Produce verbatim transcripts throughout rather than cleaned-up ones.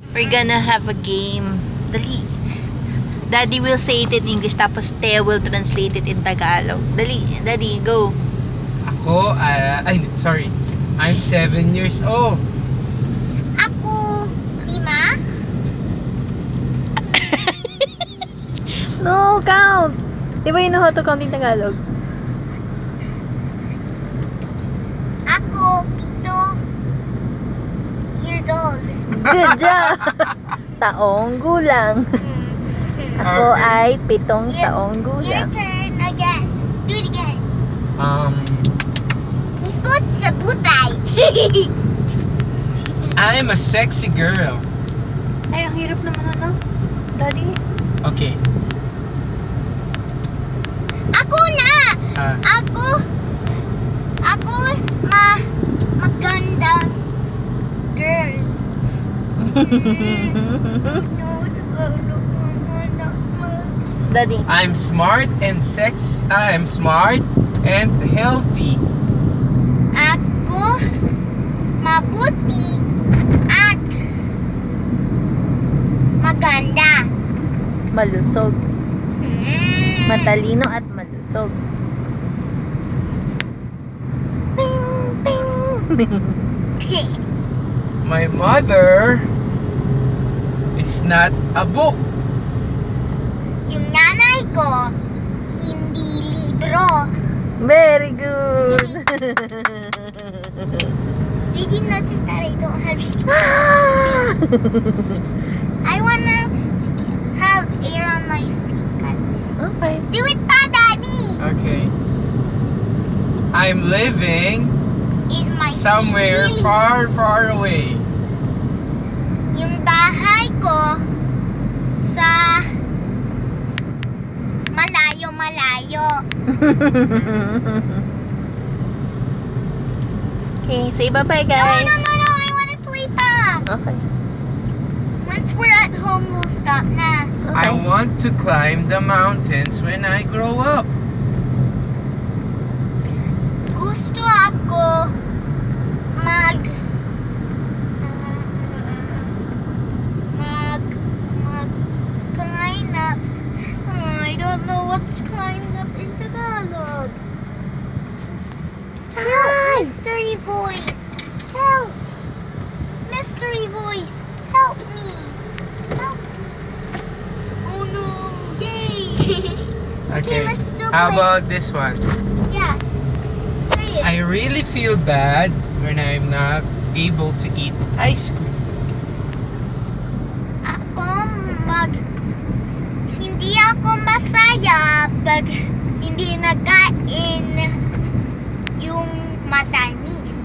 We're gonna have a game. Dali. Daddy will say it in English, tapos Thea will translate it in Tagalog. Dali, Daddy, go. Ako, uh, ay, sorry. I'm seven years old. Ako, lima. No, count. Di ba you know how to count in Tagalog? Ako, pito years old. Good job! Taong gulang. Ako Okay. ay pitong Your- taong Your gulang. turn again. Do it again. Um, Ipot sa butay. I'm a sexy girl. Ay, ang hirap naman ano. Daddy? Okay. Ako na. Uh, Ako. Ako ma magandang girl. No, Tagalog. Daddy. I'm smart and sex. I'm smart and healthy. Ako mabuti at maganda. Malusog. Mm. Matalino at malusog. Ting, ting. My mother is not a book. Yung nanay ko hindi libro. Very good. Did you notice that I don't have shoes? I wanna have air on my feet kasi. Okay. Do it pa, Daddy! Okay. I'm living In my somewhere feet. far, far away. Yung bahay ko sa malayo-malayo. Okay, say bye-bye, No, guys. no, no, no! I wanna play pa! Okay. Once we're at home, we'll stop na. I Okay. want to climb the mountains when I grow up. Gusto ako mag mag mag climb up. Oh, I don't know what's climbed up in Tagalog. Help, mystery voice. Help. Mystery voice. Help me. Help me. Oh no. Yay. Okay. let's still How play. about this one? Yeah. Say it. I really feel bad when I'm not able to eat ice cream. Ako mag hindi ako masaya pag hindi nagkain yung matamis.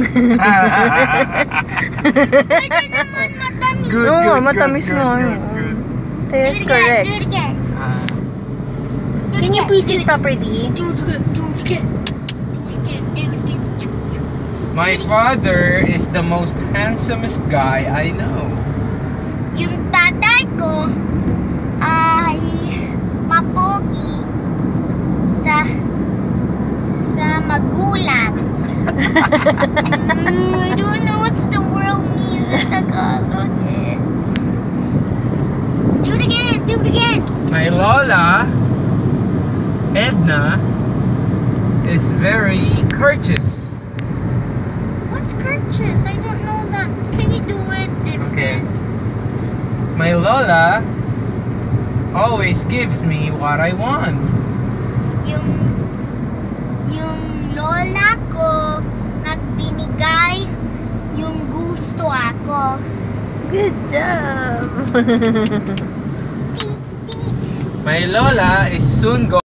Pwede naman matamis. Good, Oo, good, matamis good, nga. good, good. That Do is it again, correct. do it again. Uh, Do it Can you again, please do eat it- properly? Do it again, do it again. Do it again, do it again. my father is the most handsomest guy I know. Yung tatay ko ay mapogi sa sa magulang. Mm, I don't know what the world means in Tagalog. eh. Do it again, do it again. My Lola, Edna, is very courteous. What's courteous? I don't know that. Can you do it different? Okay. My Lola always gives me what I want. Yung yung lola ko nagbinigay yung gusto ako. Good job. Feet, feet. My Lola is soon going